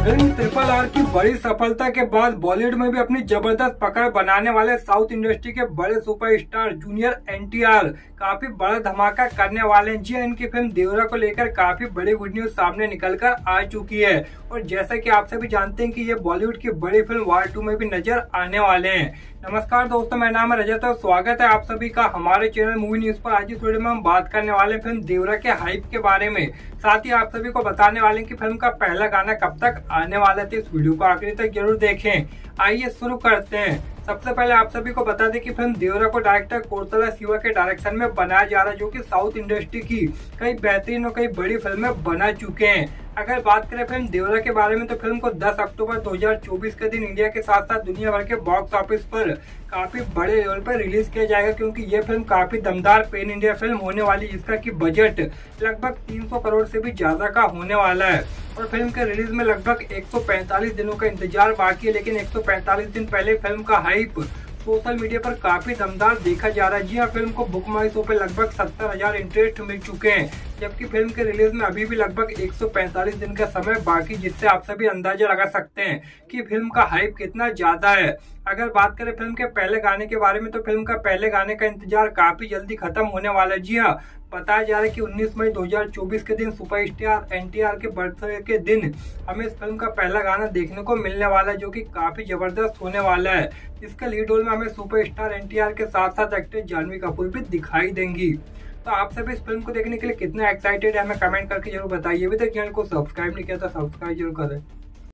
Film triple R की बड़ी सफलता के बाद बॉलीवुड में भी अपनी जबरदस्त पकड़ बनाने वाले साउथ इंडस्ट्री के बड़े सुपरस्टार जूनियर एनटीआर काफी बड़ा धमाका करने वाले हैं। जी हां, इनकी फिल्म देवरा को लेकर काफी बड़ी गुड न्यूज सामने निकलकर आ चुकी है और जैसा कि आप सभी जानते हैं कि ये बॉलीवुड की बड़ी फिल्म वार 2 में भी नजर आने वाले हैं। नमस्कार दोस्तों, मेरा नाम है रजत और स्वागत है आप सभी का हमारे चैनल मूवी न्यूज पर। आज इस वीडियो में हम बात करने वाले हैं फिल्म देवरा के हाइप के बारे में। साथ ही आप सभी को बताने वाले हैं कि फिल्म का पहला गाना कब तक आने वाला है, तो इस वीडियो को आखिरी तक जरूर देखें। आइए शुरू करते हैं। सबसे पहले आप सभी को बता दें कि फिल्म देवरा को डायरेक्टर कोरतला शिवा के डायरेक्शन में बनाया जा रहा है, जो कि साउथ इंडस्ट्री की कई बेहतरीन और कई बड़ी फिल्में बना चुके हैं। अगर बात करें फिल्म देवरा के बारे में तो फिल्म को 10 अक्टूबर 2024 के दिन इंडिया के साथ साथ दुनिया भर के बॉक्स ऑफिस पर काफी बड़े लेवल पर रिलीज किया जाएगा, क्योंकि ये फिल्म काफी दमदार पेन इंडिया फिल्म होने वाली है, जिसका की बजट लगभग 300 करोड़ से भी ज्यादा का होने वाला है। और फिल्म के रिलीज में लगभग 145 दिनों का इंतजार बाकी है, लेकिन 145 दिन पहले फिल्म का हाइप सोशल मीडिया पर काफी दमदार देखा जा रहा है। जी हाँ, फिल्म को बुक माई शो पे लगभग 70,000 इंटरेस्ट मिल चुके हैं, जबकि फिल्म के रिलीज में अभी भी लगभग 145 दिन का समय बाकी, जिससे आप सभी अंदाजा लगा सकते हैं कि फिल्म का हाइप कितना ज्यादा है। अगर बात करें फिल्म के पहले गाने के बारे में तो फिल्म का पहले गाने का इंतजार काफी जल्दी खत्म होने वाला है। जी हाँ, बताया जा रहा है कि 19 मई 2024 के दिन सुपरस्टार एनटीआर के बर्थडे के दिन हमें इस फिल्म का पहला गाना देखने को मिलने वाला है, जो कि काफी जबरदस्त होने वाला है। इसके लीड रोल में हमें सुपरस्टार एनटीआर के साथ साथ एक्ट्रेस जानवी कपूर भी दिखाई देंगी। तो आप सभी इस फिल्म को देखने के लिए कितना एक्साइटेड है हमें कमेंट करके जरूर बताइए। अभी तक चैनल को सब्सक्राइब नहीं किया तो सब्सक्राइब जरूर करें।